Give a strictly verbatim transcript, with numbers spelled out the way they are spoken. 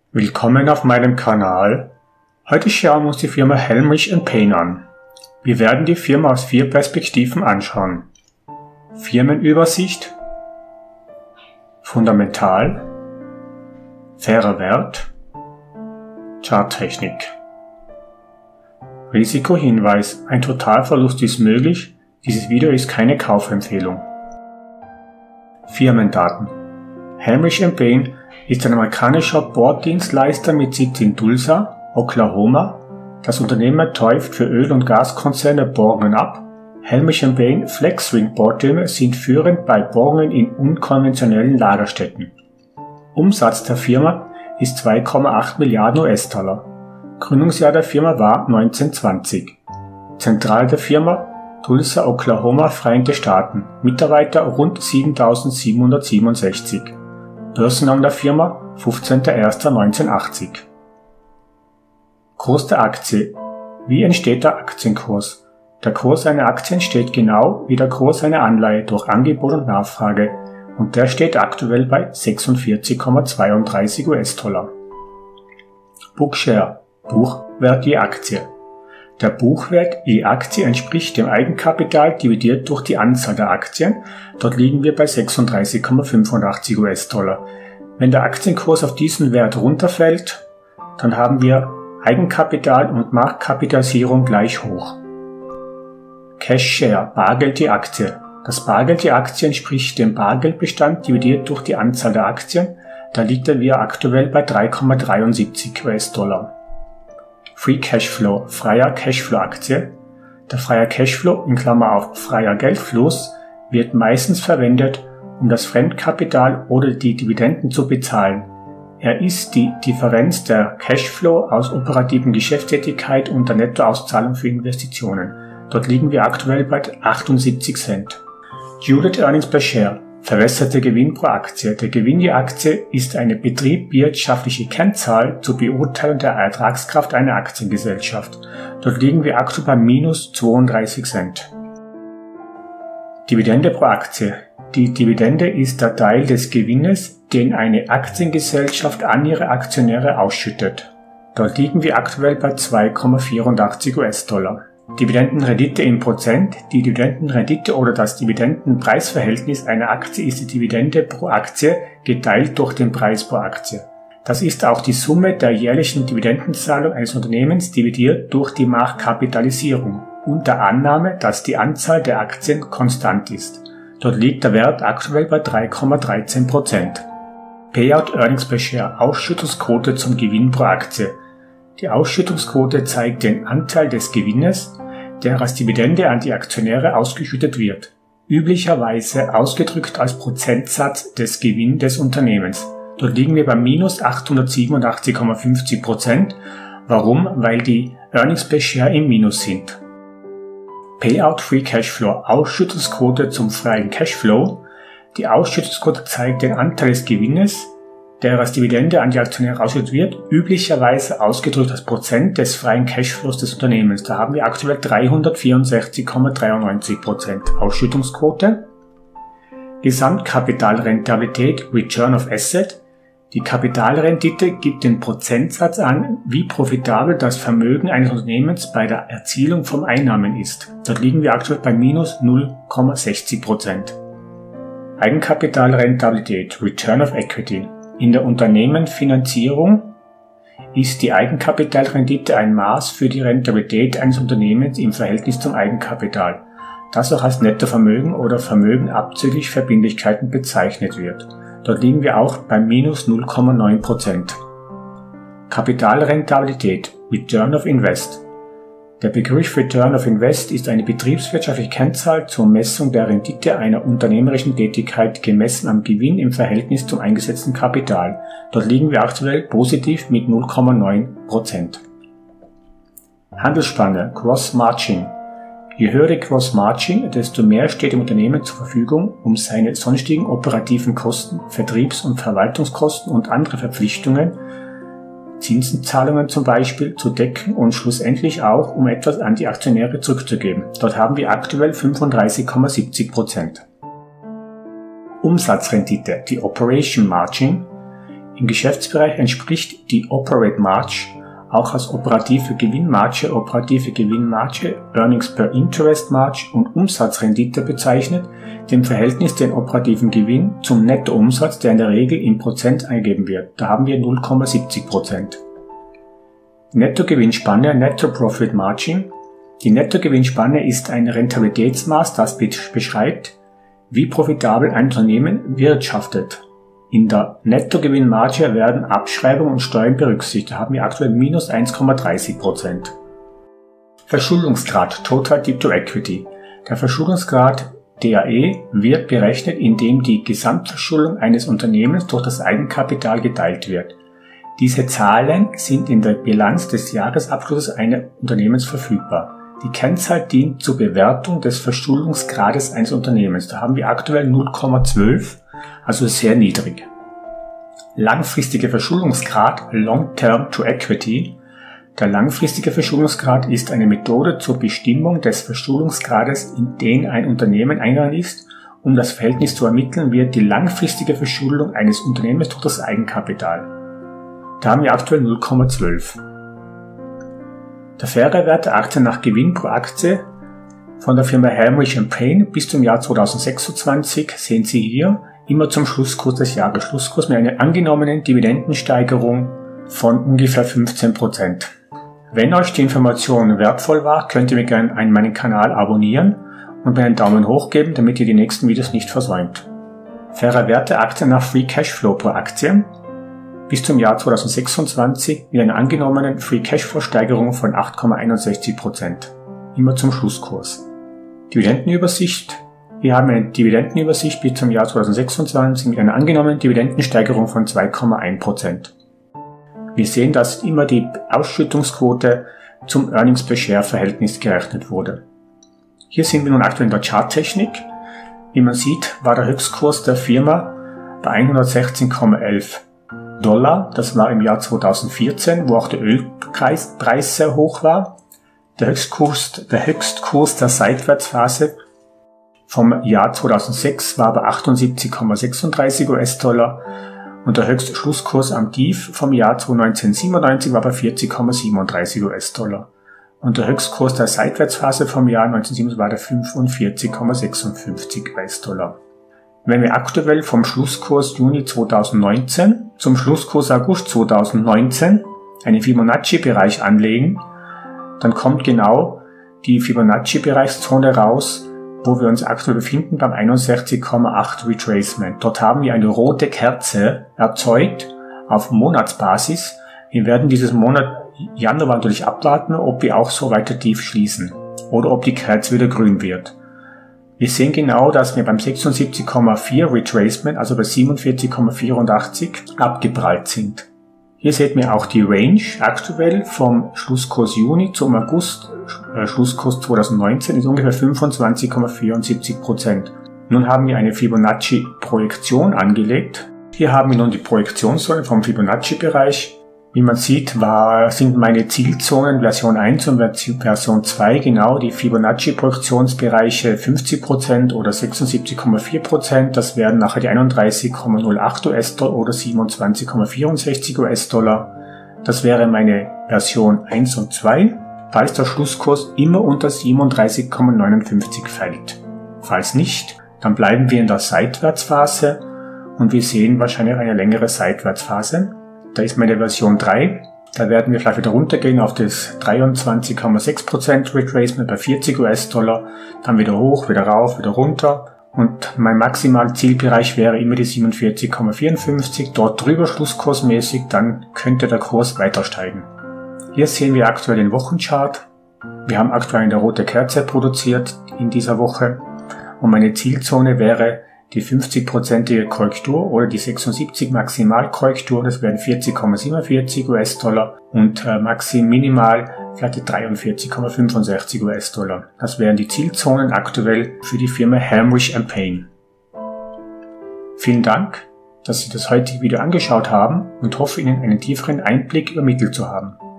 Willkommen auf meinem Kanal. Heute schauen wir uns die Firma Helmrich and Payne an. Wir werden die Firma aus vier Perspektiven anschauen. Firmenübersicht, Fundamental, fairer Wert, Charttechnik. Risikohinweis: Ein Totalverlust ist möglich. Dieses Video ist keine Kaufempfehlung. Firmendaten: Helmrich and Payne ist ein amerikanischer Borddienstleister mit Sitz in Tulsa, Oklahoma. Das Unternehmen täuft für Öl- und Gaskonzerne Bohrungen ab. Helmrich and Payne Flex-Ring-Bohrtürme sind führend bei Bohrungen in unkonventionellen Lagerstätten. Umsatz der Firma ist zwei Komma acht Milliarden U S-Dollar. Gründungsjahr der Firma war neunzehnhundertzwanzig. Zentrale der Firma: Tulsa, Oklahoma, Vereinigte Staaten. Mitarbeiter rund siebentausendsiebenhundertsiebenundsechzig. Börsengang der Firma fünfzehnter erster neunzehnhundertachtzig. Kurs der Aktie: Wie entsteht der Aktienkurs? Der Kurs einer Aktie entsteht genau wie der Kurs einer Anleihe durch Angebot und Nachfrage, und der steht aktuell bei sechsundvierzig Komma zweiunddreißig U S-Dollar. Book Share: Buchwert je Aktie. Der Buchwert je Aktie entspricht dem Eigenkapital dividiert durch die Anzahl der Aktien. Dort liegen wir bei sechsunddreißig Komma fünfundachtzig U S-Dollar. Wenn der Aktienkurs auf diesen Wert runterfällt, dann haben wir Eigenkapital und Marktkapitalisierung gleich hoch. Cash Share: Bargeld je Aktie. Das Bargeld je Aktie entspricht dem Bargeldbestand dividiert durch die Anzahl der Aktien. Da liegt er aktuell bei drei Komma dreiundsiebzig U S-Dollar. Free Cashflow: Freier Cashflow-Aktie. Der freie Cashflow in Klammer auf freier Geldfluss wird meistens verwendet, um das Fremdkapital oder die Dividenden zu bezahlen. Er ist die Differenz der Cashflow aus operativen Geschäftstätigkeit und der Nettoauszahlung für Investitionen. Dort liegen wir aktuell bei achtundsiebzig Cent. Diluted Earnings per Share: Verwässerte Gewinn pro Aktie. Der Gewinn je Aktie ist eine betriebswirtschaftliche Kennzahl zur Beurteilung der Ertragskraft einer Aktiengesellschaft. Dort liegen wir aktuell bei minus zweiunddreißig Cent. Dividende pro Aktie: Die Dividende ist der Teil des Gewinnes, den eine Aktiengesellschaft an ihre Aktionäre ausschüttet. Dort liegen wir aktuell bei zwei Komma vierundachtzig U S-Dollar. Dividendenrendite in Prozent: Die Dividendenrendite oder das Dividendenpreisverhältnis einer Aktie ist die Dividende pro Aktie geteilt durch den Preis pro Aktie. Das ist auch die Summe der jährlichen Dividendenzahlung eines Unternehmens dividiert durch die Marktkapitalisierung, unter Annahme, dass die Anzahl der Aktien konstant ist. Dort liegt der Wert aktuell bei drei Komma dreizehn Prozent. Payout Earnings per Share: Ausschüttungsquote zum Gewinn pro Aktie. Die Ausschüttungsquote zeigt den Anteil des Gewinnes, der als Dividende an die Aktionäre ausgeschüttet wird, üblicherweise ausgedrückt als Prozentsatz des Gewinns des Unternehmens. Dort liegen wir bei minus achthundertsiebenundachtzig Komma fünfzig Prozent. Warum? Weil die Earnings per Share im Minus sind. Payout Free Cashflow: Ausschüttungsquote zum freien Cashflow. Die Ausschüttungsquote zeigt den Anteil des Gewinnes, der als Dividende an die Aktionäre ausgeschüttet wird, üblicherweise ausgedrückt als Prozent des freien Cashflows des Unternehmens. Da haben wir aktuell dreihundertvierundsechzig Komma dreiundneunzig Prozent Ausschüttungsquote. Gesamtkapitalrentabilität Return of Asset: Die Kapitalrendite gibt den Prozentsatz an, wie profitabel das Vermögen eines Unternehmens bei der Erzielung von Einnahmen ist. Dort liegen wir aktuell bei minus null Komma sechzig Prozent. Eigenkapitalrentabilität Return of Equity: In der Unternehmensfinanzierung ist die Eigenkapitalrendite ein Maß für die Rentabilität eines Unternehmens im Verhältnis zum Eigenkapital, das auch als Nettovermögen oder Vermögen abzüglich Verbindlichkeiten bezeichnet wird. Dort liegen wir auch bei minus null Komma neun Prozent. Kapitalrentabilität Return of Invest: Der Begriff Return of Invest ist eine betriebswirtschaftliche Kennzahl zur Messung der Rendite einer unternehmerischen Tätigkeit gemessen am Gewinn im Verhältnis zum eingesetzten Kapital. Dort liegen wir aktuell positiv mit null Komma neun Prozent. Handelsspanne Gross Margin: Je höher die Gross Margin, desto mehr steht dem Unternehmen zur Verfügung, um seine sonstigen operativen Kosten, Vertriebs- und Verwaltungskosten und andere Verpflichtungen, Zinsenzahlungen zum Beispiel, zu decken und schlussendlich auch, um etwas an die Aktionäre zurückzugeben. Dort haben wir aktuell fünfunddreißig Komma siebzig Prozent. Umsatzrendite, die Operation Margin: Im Geschäftsbereich entspricht die Operate Marge, auch als operative Gewinnmarge, operative Gewinnmarge, Earnings per Interest Marge und Umsatzrendite bezeichnet, dem Verhältnis den operativen Gewinn zum Nettoumsatz, der in der Regel in Prozent eingegeben wird. Da haben wir null Komma siebzig Prozent. Nettogewinnspanne, Netto Profit Margin. Die Nettogewinnspanne ist ein Rentabilitätsmaß, das beschreibt, wie profitabel ein Unternehmen wirtschaftet. In der Nettogewinnmarge werden Abschreibungen und Steuern berücksichtigt. Da haben wir aktuell minus eins Komma dreißig Prozent. Verschuldungsgrad, Total Debt to Equity. Der Verschuldungsgrad D A E wird berechnet, indem die Gesamtverschuldung eines Unternehmens durch das Eigenkapital geteilt wird. Diese Zahlen sind in der Bilanz des Jahresabschlusses eines Unternehmens verfügbar. Die Kennzahl dient zur Bewertung des Verschuldungsgrades eines Unternehmens. Da haben wir aktuell null Komma zwölf, also sehr niedrig. Langfristiger Verschuldungsgrad, Long Term to Equity. Der langfristige Verschuldungsgrad ist eine Methode zur Bestimmung des Verschuldungsgrades, in den ein Unternehmen eingegangen ist. Um das Verhältnis zu ermitteln, wird die langfristige Verschuldung eines Unternehmens durch das Eigenkapital. Da haben wir aktuell null Komma zwölf. Der faire Wert der Aktien nach Gewinn pro Aktie von der Firma Helmerich and Payne bis zum Jahr zweitausendsechsundzwanzig sehen Sie hier immer zum Schlusskurs des Jahres. Schlusskurs mit einer angenommenen Dividendensteigerung von ungefähr fünfzehn Prozent. Wenn euch die Information wertvoll war, könnt ihr mir gerne meinen Kanal abonnieren und mir einen Daumen hoch geben, damit ihr die nächsten Videos nicht versäumt. Fairer Wert der Aktien nach Free Cashflow pro Aktie bis zum Jahr zweitausendsechsundzwanzig mit einer angenommenen Free Cashflow Steigerung von acht Komma einundsechzig Prozent. Immer zum Schlusskurs. Dividendenübersicht. Wir haben eine Dividendenübersicht bis zum Jahr zweitausendsechsundzwanzig mit einer angenommenen Dividendensteigerung von zwei Komma eins Prozent. Wir sehen, dass immer die Ausschüttungsquote zum Earnings per Share Verhältnis gerechnet wurde. Hier sind wir nun aktuell in der Charttechnik. Wie man sieht, war der Höchstkurs der Firma bei hundertsechzehn Komma elf Dollar. Das war im Jahr zweitausendvierzehn, wo auch der Ölpreis sehr hoch war. Der Höchstkurs, der Höchstkurs der Seitwärtsphase vom Jahr zweitausendsechs war bei achtundsiebzig Komma sechsunddreißig US-Dollar und der höchste Schlusskurs am Tief vom Jahr neunzehnhundertsiebenundneunzig war bei vierzig Komma siebenunddreißig US-Dollar. Und der Höchstkurs der Seitwärtsphase vom Jahr neunzehnhundertsiebenundsiebzig war der fünfundvierzig Komma sechsundfünfzig US-Dollar. Wenn wir aktuell vom Schlusskurs Juni zweitausendneunzehn zum Schlusskurs August zweitausendneunzehn einen Fibonacci-Bereich anlegen, dann kommt genau die Fibonacci-Bereichszone raus, wo wir uns aktuell befinden beim einundsechzig Komma acht Retracement. Dort haben wir eine rote Kerze erzeugt auf Monatsbasis. Wir werden dieses Monat Januar natürlich abwarten, ob wir auch so weiter tief schließen oder ob die Kerze wieder grün wird. Wir sehen genau, dass wir beim sechsundsiebzig Komma vier Retracement, also bei siebenundvierzig Komma vierundachtzig, abgeprallt sind. Hier seht ihr auch die Range aktuell vom Schlusskurs Juni zum August, äh, Schlusskurs zweitausendneunzehn ist ungefähr fünfundzwanzig Komma vierundsiebzig Prozent. Nun haben wir eine Fibonacci-Projektion angelegt. Hier haben wir nun die Projektionszonen vom Fibonacci-Bereich. Wie man sieht, war, sind meine Zielzonen Version eins und Version zwei genau die Fibonacci-Projektionsbereiche fünfzig Prozent oder sechsundsiebzig Komma vier Prozent. Das wären nachher die einunddreißig Komma null acht US-Dollar oder siebenundzwanzig Komma vierundsechzig US-Dollar. Das wäre meine Version eins und zwei, falls der Schlusskurs immer unter siebenunddreißig Komma neunundfünfzig fällt. Falls nicht, dann bleiben wir in der Seitwärtsphase und wir sehen wahrscheinlich eine längere Seitwärtsphase. Da ist meine Version drei. Da werden wir vielleicht wieder runtergehen auf das dreiundzwanzig Komma sechs Prozent Retracement bei vierzig US-Dollar. Dann wieder hoch, wieder rauf, wieder runter. Und mein maximaler Zielbereich wäre immer die siebenundvierzig Komma vierundfünfzig. Dort drüber schlusskursmäßig, dann könnte der Kurs weiter steigen. Hier sehen wir aktuell den Wochenchart. Wir haben aktuell eine rote Kerze produziert in dieser Woche. Und meine Zielzone wäre die fünfzig-prozentige Korrektur oder die sechsundsiebzig Maximalkorrektur, das wären vierzig Komma siebenundvierzig US-Dollar und äh, maxim minimal vielleicht die dreiundvierzig Komma fünfundsechzig US-Dollar. Das wären die Zielzonen aktuell für die Firma Helmerich and Payne. Vielen Dank, dass Sie das heutige Video angeschaut haben und hoffe Ihnen einen tieferen Einblick übermittelt zu haben.